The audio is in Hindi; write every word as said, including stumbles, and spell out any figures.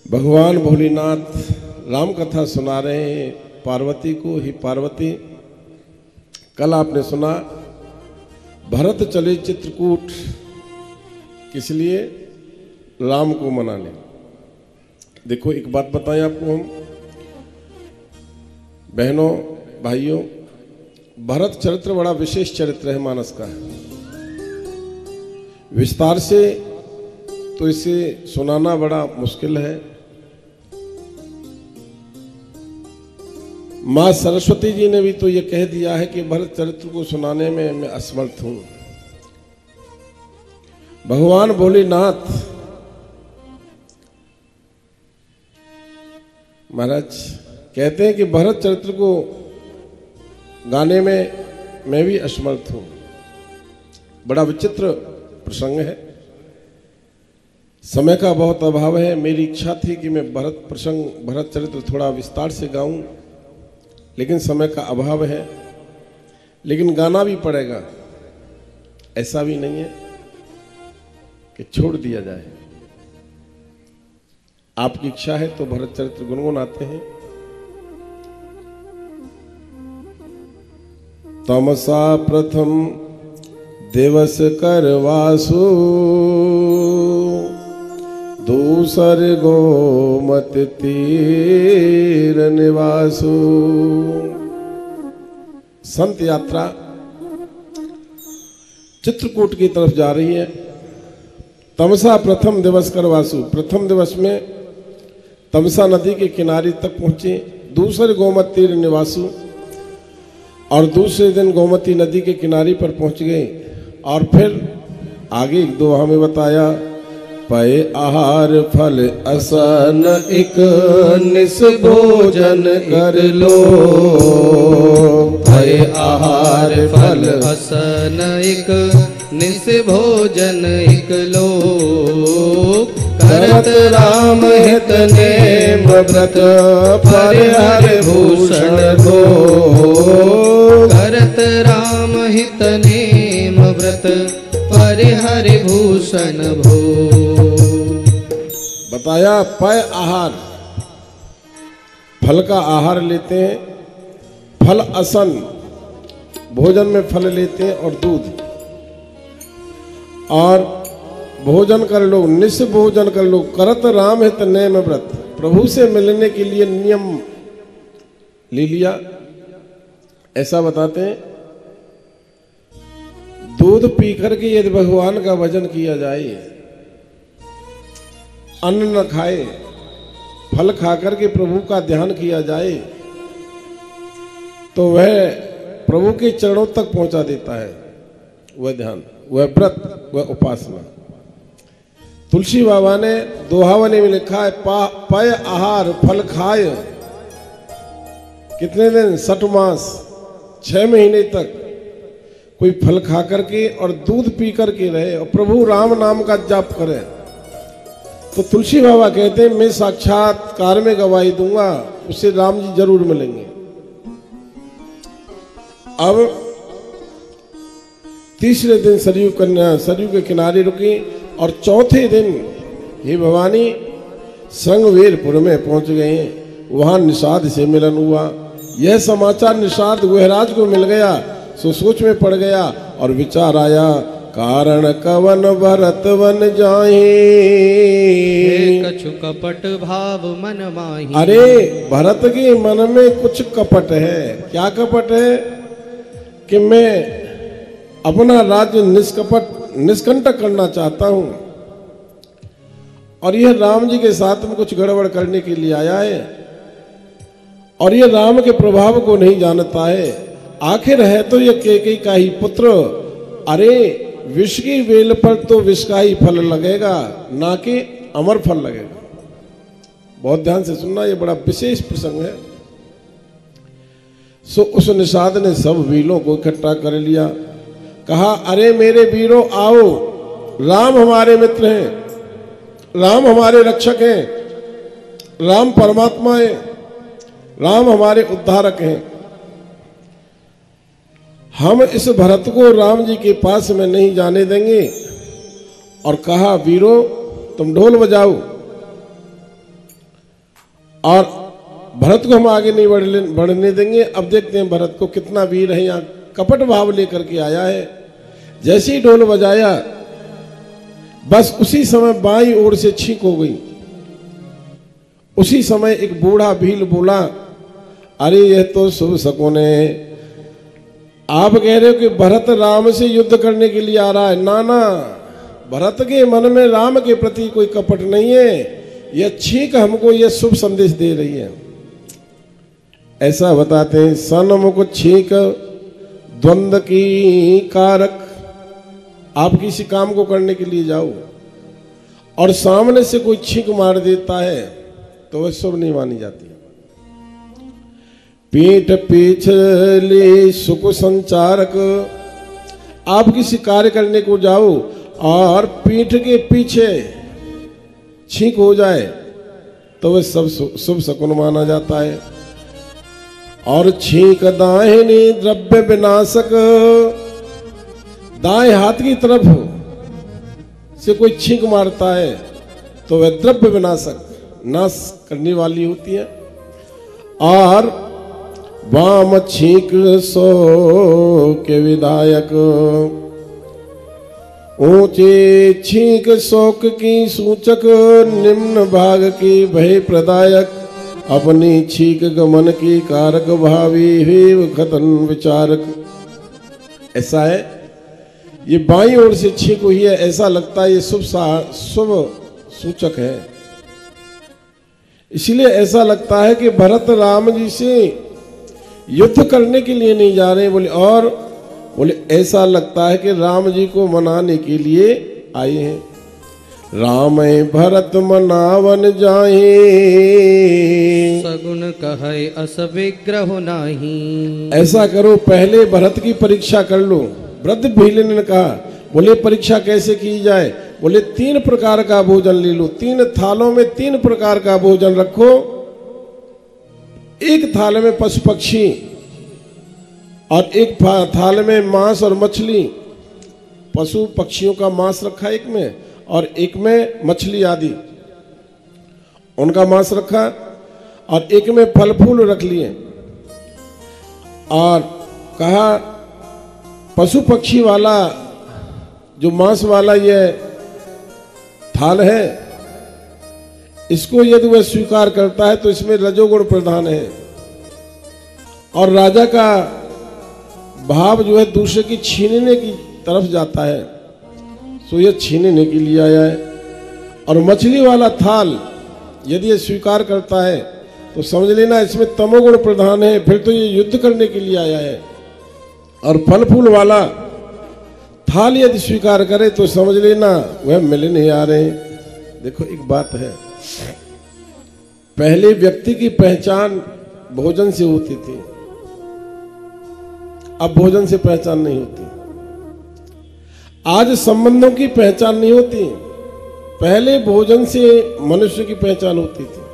भगवान भोलेनाथ राम कथा सुना रहे हैं पार्वती को। ही पार्वती, कल आपने सुना भरत चले चित्रकूट, किस लिए? राम को मनाने। देखो एक बात बताएं आपको हम बहनों भाइयों, भरत चरित्र बड़ा विशेष चरित्र है, मानस का है। विस्तार से तो इसे सुनाना बड़ा मुश्किल है। मां सरस्वती जी ने भी तो ये कह दिया है कि भरत चरित्र को सुनाने में मैं असमर्थ हूं। भगवान भोलेनाथ महाराज कहते हैं कि भरत चरित्र को गाने में मैं भी असमर्थ हूं। बड़ा विचित्र प्रसंग है, समय का बहुत अभाव है। मेरी इच्छा थी कि मैं भरत प्रसंग भरत चरित्र थोड़ा विस्तार से गाऊं, लेकिन समय का अभाव है। लेकिन गाना भी पड़ेगा, ऐसा भी नहीं है कि छोड़ दिया जाए। आपकी इच्छा है तो भरत चरित्र गुनगुनाते हैं। तमसा प्रथम दिवस करवासु, दूसर गोमत तीर निवासु। संत यात्रा चित्रकूट की तरफ जा रही है। तमसा प्रथम दिवस करवासु, प्रथम दिवस में तमसा नदी के किनारे तक पहुंचे। दूसरे गोमत तीर निवासु, और दूसरे दिन गोमती नदी के किनारे पर पहुंच गए। और फिर आगे एक दो हमें बताया, पय आहार फल असन एक निस भोजन कर लो। पय आहार फल असन एक निस भोजन एक लो। करत राम हित नेम व्रत परिहर भूषण भो। करत राम हित नेम व्रत परिहर भूषण भो। बताया पय आहार, फल का आहार लेते हैं। फल असन, भोजन में फल लेते हैं और दूध। और भोजन कर लो, निस भोजन कर लो। करत राम हित नेम व्रत, प्रभु से मिलने के लिए नियम ले लिया, ऐसा बताते हैं। दूध पी करके यदि भगवान का भजन किया जाए, अन्न न खाए, फल खाकर के प्रभु का ध्यान किया जाए, तो वह प्रभु के चरणों तक पहुंचा देता है। वह ध्यान, वह व्रत, वह उपासना। तुलसी बाबा ने दोहावने में लिखा है, पय आहार फल खाय। कितने दिन? सठ मास, छह महीने तक कोई फल खा करके और दूध पी करके रहे और प्रभु राम नाम का जाप करे। तो तुलसी बाबा कहते हैं, मैं साक्षात्कार में गवाही दूंगा, उससे राम जी जरूर मिलेंगे। अब तीसरे दिन सरयू कन्या सरयू के किनारे रुकी और चौथे दिन हे भवानी संगवेरपुर में पहुंच गए। वहां निषाद से मिलन हुआ। यह समाचार निषाद गुहराज को मिल गया, सो सोच में पड़ गया और विचार आया, कारण कवन भरत वन जाहि। कछु कपट भाव मन माहि। अरे भरत के मन में कुछ कपट है। क्या कपट है? कि मैं अपना राज्य निष्कपट निष्कंटक करना चाहता हूं, और यह राम जी के साथ में कुछ गड़बड़ करने के लिए आया है, और यह राम के प्रभाव को नहीं जानता है। आखिर है तो यह कैकेयी का ही पुत्र। अरे विष की बेल पर तो विष का ही फल लगेगा, ना कि अमर फल लगेगा। बहुत ध्यान से सुनना, यह बड़ा विशेष प्रसंग है। सो उस निषाद ने सब वीरों को इकट्ठा कर लिया। कहा, अरे मेरे वीरों आओ, राम हमारे मित्र हैं, राम हमारे रक्षक हैं, राम परमात्मा है, राम हमारे उद्धारक हैं। हम इस भरत को राम जी के पास में नहीं जाने देंगे। और कहा, वीरों तुम ढोल बजाओ। और भरत को हम आगे नहीं बढ़ने बढ़ने देंगे। अब देखते हैं भरत को कितना वीर है, यहाँ कपट भाव लेकर के आया है। जैसे ही ढोल बजाया बस उसी समय बाईं ओर से छींक हो गई। उसी समय एक बूढ़ा भील बोला, अरे यह तो शुभ शकुन है। आप कह रहे हो कि भरत राम से युद्ध करने के लिए आ रहा है। ना ना, भरत के मन में राम के प्रति कोई कपट नहीं है। यह छींक हमको यह शुभ संदेश दे रही है। ऐसा बताते हैं, सन्मुख छींक द्वंद्व की कारक। आप किसी काम को करने के लिए जाओ और सामने से कोई छींक मार देता है तो वह शुभ नहीं मानी जाती। पीठ पिछले सुख संचारक। आप किसी कार्य करने को जाओ और पीठ के पीछे छींक हो जाए तो वह सब शुभ शकुन माना जाता है। और छींक दाहिनी द्रव्य विनाशक। दाएं हाथ की तरफ से कोई छींक मारता है तो वह द्रव्य विनाशक, नाश करने वाली होती है। और वाम छींक सो के विधायक। ऊंचे छींक शोक की सूचक, निम्न भाग की भय प्रदायक। अपनी छींक गमन की कारक, भावी हेव खतन विचारक। ऐसा है, ये बाईं ओर से छींक हुई है, ऐसा लगता है ये शुभ शुभ सूचक है। इसलिए ऐसा लगता है कि भरत राम जी से युद्ध करने के लिए नहीं जा रहे बोले, और बोले ऐसा लगता है कि राम जी को मनाने के लिए आए हैं। राम भरत मनावन जाए, सगुन कहे अस विग्रह नाही। ऐसा करो, पहले भरत की परीक्षा कर लो। वृद्ध भील ने कहा, बोले परीक्षा कैसे की जाए? बोले तीन प्रकार का भोजन ले लो, तीन थालों में तीन प्रकार का भोजन रखो। एक थाल में पशु पक्षी और एक थाल में मांस और मछली। पशु पक्षियों का मांस रखा एक में और एक में मछली आदि उनका मांस रखा, और एक में फल फूल रख लिए। और कहा पशु पक्षी वाला जो मांस वाला ये थाल है, इसको यदि वह स्वीकार करता है तो इसमें रजोगुण प्रधान है, और राजा का भाव जो है दूसरे की छीनने की तरफ जाता है, सो यह छीनने के लिए आया है। और मछली वाला थाल यदि ये स्वीकार करता है तो समझ लेना इसमें तमोगुण प्रधान है, फिर तो ये युद्ध करने के लिए आया है। और फल फूल वाला थाल यदि स्वीकार करे तो समझ लेना वह मिलने नहीं आ रहे हैं। देखो एक बात है, पहले व्यक्ति की पहचान भोजन से होती थी, अब भोजन से पहचान नहीं होती। आज संबंधों की पहचान नहीं होती, पहले भोजन से मनुष्य की पहचान होती थी।